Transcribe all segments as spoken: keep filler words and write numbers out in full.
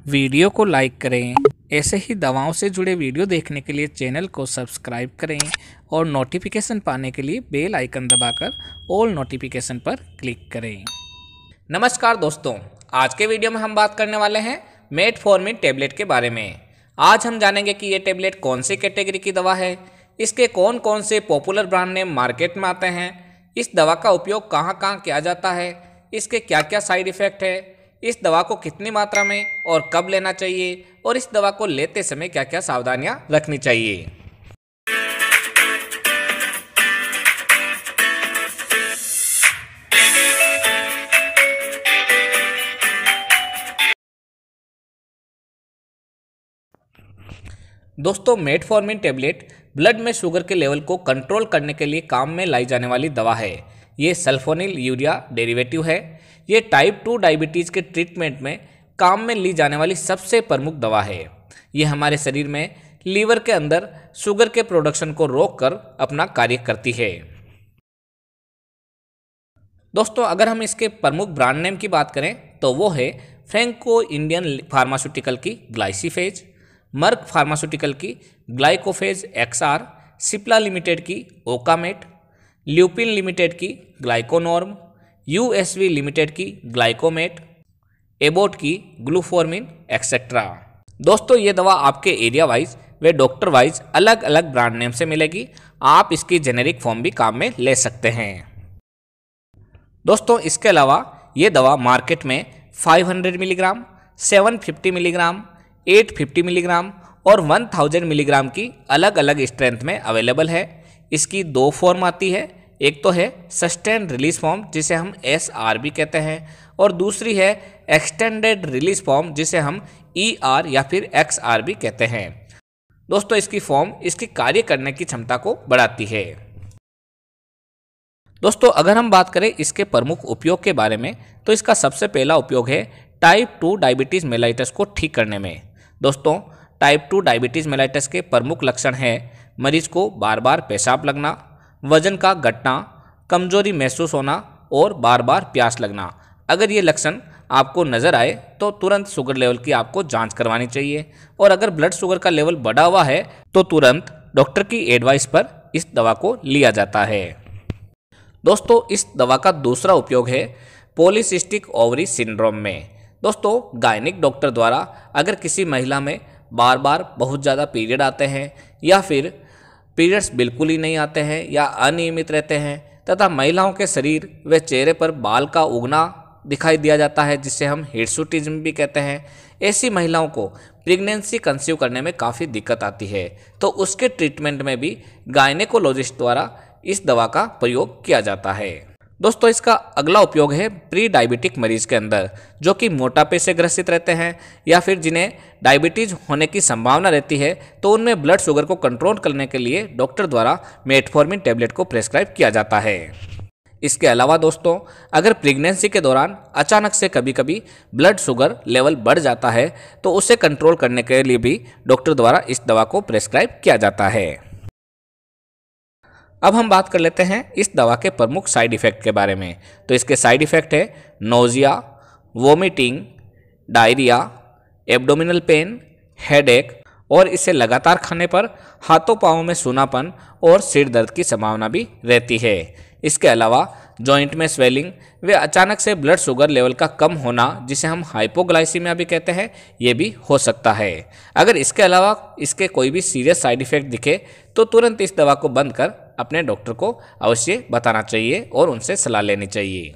Video को like करें। ऐसे ही दवाओं से जुड़े वीडियो देखने के लिए चैनल को सब्सक्राइब करें और नोटिफिकेशन पाने के लिए बेल आइकन दबाकर ऑल नोटिफिकेशन पर क्लिक करें। नमस्कार दोस्तों, आज के वीडियो में हम बात करने वाले हैं मेटफॉर्मिन टेबलेट के बारे में। आज हम जानेंगे कि ये टेबलेट कौन सी कैटेगरी की दवा है, इसके कौन कौन से पॉपुलर ब्रांड नेम मार्केट में आते हैं, इस दवा का उपयोग कहाँ कहाँ किया जाता है, इसके क्या क्या साइड इफ़ेक्ट है, इस दवा को कितनी मात्रा में और कब लेना चाहिए और इस दवा को लेते समय क्या क्या सावधानियां रखनी चाहिए। दोस्तों, मेटफॉर्मिन टेबलेट ब्लड में शुगर के लेवल को कंट्रोल करने के लिए काम में लाई जाने वाली दवा है। ये सल्फोनिल यूरिया डेरिवेटिव है। ये टाइप टू डायबिटीज़ के ट्रीटमेंट में काम में ली जाने वाली सबसे प्रमुख दवा है। ये हमारे शरीर में लीवर के अंदर शुगर के प्रोडक्शन को रोककर अपना कार्य करती है। दोस्तों, अगर हम इसके प्रमुख ब्रांड नेम की बात करें तो वो है फ्रैंको इंडियन फार्मास्यूटिकल की ग्लाइसिफेज, मर्क फार्मास्यूटिकल की ग्लाइकोफेज एक्सआर, सिप्ला लिमिटेड की ओकामेट, ल्यूपिन लिमिटेड की ग्लाइकोनॉर्म, यूएसवी लिमिटेड की ग्लाइकोमेट, एबोट की ग्लूफॉर्मिन एक्सेट्रा। दोस्तों, ये दवा आपके एरिया वाइज व डॉक्टर वाइज अलग अलग ब्रांड नेम से मिलेगी। आप इसकी जेनेरिक फॉर्म भी काम में ले सकते हैं। दोस्तों, इसके अलावा ये दवा मार्केट में पाँच सौ मिलीग्राम, सात सौ पचास मिलीग्राम, आठ सौ पचास मिलीग्राम और हज़ार मिलीग्राम की अलग अलग स्ट्रेंथ में अवेलेबल है। इसकी दो फॉर्म आती है, एक तो है सस्टेंड रिलीज फॉर्म जिसे हम एस आर भी कहते हैं और दूसरी है एक्सटेंडेड रिलीज फॉर्म जिसे हम ई आर या फिर एक्स आर भी कहते हैं। दोस्तों, इसकी फॉर्म इसकी कार्य करने की क्षमता को बढ़ाती है। दोस्तों, अगर हम बात करें इसके प्रमुख उपयोग के बारे में तो इसका सबसे पहला उपयोग है टाइप टू डायबिटीज़ मेलाइटस को ठीक करने में। दोस्तों, टाइप टू डायबिटीज़ मेलाइटस के प्रमुख लक्षण हैं मरीज को बार बार पेशाब लगना, वजन का घटना, कमजोरी महसूस होना और बार बार प्यास लगना। अगर ये लक्षण आपको नज़र आए तो तुरंत शुगर लेवल की आपको जांच करवानी चाहिए और अगर ब्लड शुगर का लेवल बढ़ा हुआ है तो तुरंत डॉक्टर की एडवाइस पर इस दवा को लिया जाता है। दोस्तों, इस दवा का दूसरा उपयोग है पॉलीसिस्टिक ओवरी सिंड्रोम में। दोस्तों, गायनिक डॉक्टर द्वारा अगर किसी महिला में बार बार बहुत ज़्यादा पीरियड आते हैं या फिर पीरियड्स बिल्कुल ही नहीं आते हैं या अनियमित रहते हैं तथा महिलाओं के शरीर व चेहरे पर बाल का उगना दिखाई दिया जाता है जिसे हम हिर्सुटिज्म भी कहते हैं, ऐसी महिलाओं को प्रेगनेंसी कंसीव करने में काफ़ी दिक्कत आती है तो उसके ट्रीटमेंट में भी गायनेकोलॉजिस्ट द्वारा इस दवा का प्रयोग किया जाता है। दोस्तों, इसका अगला उपयोग है प्री डायबिटिक मरीज के अंदर जो कि मोटापे से ग्रसित रहते हैं या फिर जिन्हें डायबिटीज़ होने की संभावना रहती है तो उनमें ब्लड शुगर को कंट्रोल करने के लिए डॉक्टर द्वारा मेटफॉर्मिन टेबलेट को प्रेस्क्राइब किया जाता है। इसके अलावा दोस्तों, अगर प्रेगनेंसी के दौरान अचानक से कभी कभी ब्लड शुगर लेवल बढ़ जाता है तो उसे कंट्रोल करने के लिए भी डॉक्टर द्वारा इस दवा को प्रेस्क्राइब किया जाता है। अब हम बात कर लेते हैं इस दवा के प्रमुख साइड इफ़ेक्ट के बारे में। तो इसके साइड इफ़ेक्ट है nausea, vomiting, diarrhoea, abdominal pain, headache और इसे लगातार खाने पर हाथों पाँवों में सूनापन और सिर दर्द की संभावना भी रहती है। इसके अलावा जॉइंट में स्वेलिंग व अचानक से ब्लड शुगर लेवल का कम होना जिसे हम हाइपोग्लाइसीमिया भी कहते हैं, ये भी हो सकता है। अगर इसके अलावा इसके कोई भी सीरियस साइड इफ़ेक्ट दिखे तो तुरंत इस दवा को बंद कर अपने डॉक्टर को अवश्य बताना चाहिए और उनसे सलाह लेनी चाहिए।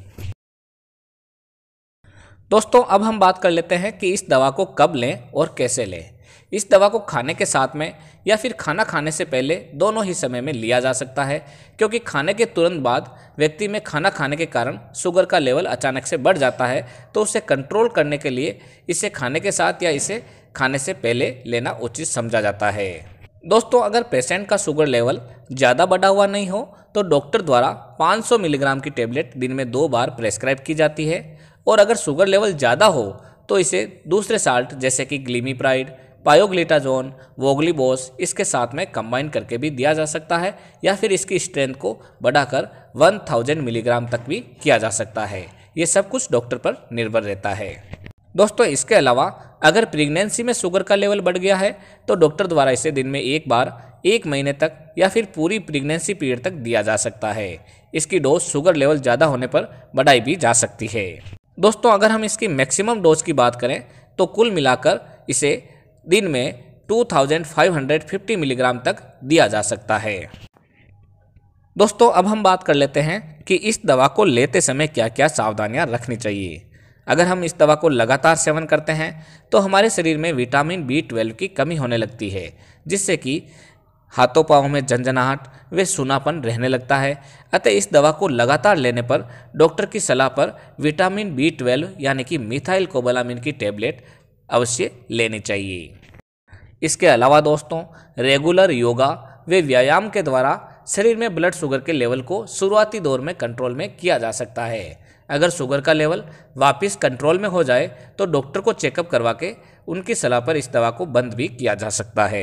दोस्तों, अब हम बात कर लेते हैं कि इस दवा को कब लें और कैसे लें। इस दवा को खाने के साथ में या फिर खाना खाने से पहले दोनों ही समय में लिया जा सकता है क्योंकि खाने के तुरंत बाद व्यक्ति में खाना खाने के कारण शुगर का लेवल अचानक से बढ़ जाता है तो उसे कंट्रोल करने के लिए इसे खाने के साथ या इसे खाने से पहले लेना उचित समझा जाता है। दोस्तों, अगर पेशेंट का शुगर लेवल ज़्यादा बढ़ा हुआ नहीं हो तो डॉक्टर द्वारा पाँच सौ मिलीग्राम की टेबलेट दिन में दो बार प्रेस्क्राइब की जाती है और अगर शुगर लेवल ज़्यादा हो तो इसे दूसरे साल्ट जैसे कि ग्लिमीप्राइड, पायोग्लिटाजोन, वोग्लीबोस इसके साथ में कंबाइन करके भी दिया जा सकता है या फिर इसकी स्ट्रेंथ को बढ़ाकर हज़ार मिलीग्राम तक भी किया जा सकता है। ये सब कुछ डॉक्टर पर निर्भर रहता है। दोस्तों इसके अलावा अगर प्रेगनेंसी में शुगर का लेवल बढ़ गया है तो डॉक्टर द्वारा इसे दिन में एक बार एक महीने तक या फिर पूरी प्रेगनेंसी पीरियड तक दिया जा सकता है। इसकी डोज शुगर लेवल ज़्यादा होने पर बढ़ाई भी जा सकती है। दोस्तों अगर हम इसकी मैक्सिमम डोज की बात करें तो कुल मिलाकर इसे दिन में two thousand five hundred fifty milligram तक दिया जा सकता है। दोस्तों अब हम बात कर लेते हैं कि इस दवा को लेते समय क्या क्या सावधानियां रखनी चाहिए। अगर हम इस दवा को लगातार सेवन करते हैं तो हमारे शरीर में विटामिन बी ट्वेल्व की कमी होने लगती है, जिससे कि हाथों पाँव में झंझनाहट व सूनापन रहने लगता है। अतः इस दवा को लगातार लेने पर डॉक्टर की सलाह पर विटामिन बी ट्वेल्व यानी कि मिथाइल कोबालामिन की टेबलेट अवश्य लेनी चाहिए। इसके अलावा दोस्तों रेगुलर योगा व व्यायाम के द्वारा शरीर में ब्लड शुगर के लेवल को शुरुआती दौर में कंट्रोल में किया जा सकता है। अगर शुगर का लेवल वापस कंट्रोल में हो जाए तो डॉक्टर को चेकअप करवा के उनकी सलाह पर इस दवा को बंद भी किया जा सकता है।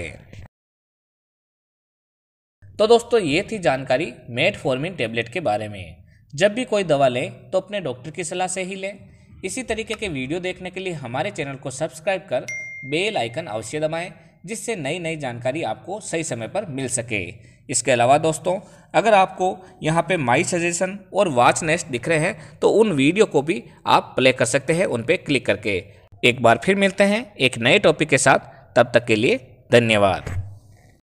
तो दोस्तों ये थी जानकारी मेटफॉर्मिन टेबलेट के बारे में। जब भी कोई दवा लें तो अपने डॉक्टर की सलाह से ही लें। इसी तरीके के वीडियो देखने के लिए हमारे चैनल को सब्सक्राइब कर बेल आइकन अवश्य दबाएं, जिससे नई नई जानकारी आपको सही समय पर मिल सके। इसके अलावा दोस्तों अगर आपको यहाँ पे माई सजेशन और वॉच नेस्ट दिख रहे हैं तो उन वीडियो को भी आप प्ले कर सकते हैं उन पे क्लिक करके। एक बार फिर मिलते हैं एक नए टॉपिक के साथ, तब तक के लिए धन्यवाद।